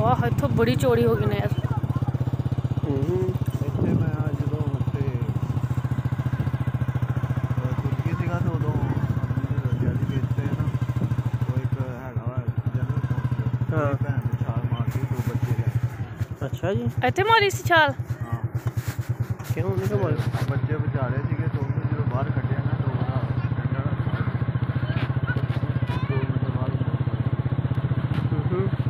वाह इत्थों बड़ी चौड़ी हो गई नहर। अच्छा जी ਇੱਥੇ ਮਾਰੀ ਸੀ ਛਾਲ। क्यों नहीं तो मारी? बच्चे बचा रहे थे तो जो बाहर कटे ना तो 2 मिनट बाद